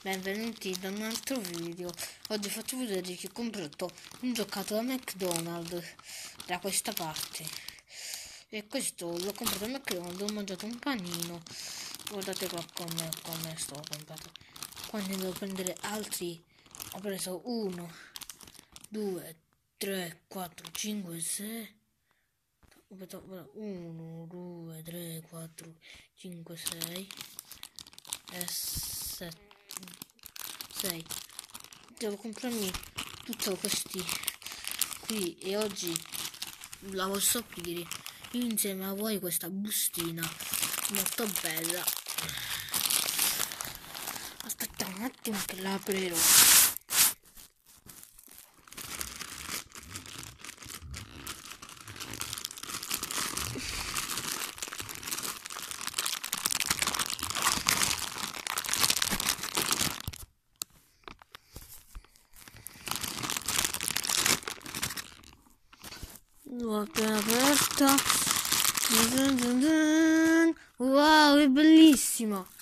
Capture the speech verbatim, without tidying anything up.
benvenuti da un altro video. Oggi faccio vedere che ho comprato un giocattolo da McDonald's da questa parte. E questo l'ho comprato a McDonald's, ho mangiato un panino. Guardate qua come, come sto comprato. Quando devo prendere altri ho preso uno, due, tre, quattro, cinque, sei. uno, due, tre, quattro, cinque, sei e sette, sei. Devo comprarmi tutti questi qui e oggi la posso aprire insieme a voi questa bustina molto bella. Aspetta un attimo che la aprirò. L'ho appena aperta. Wow, è bellissima!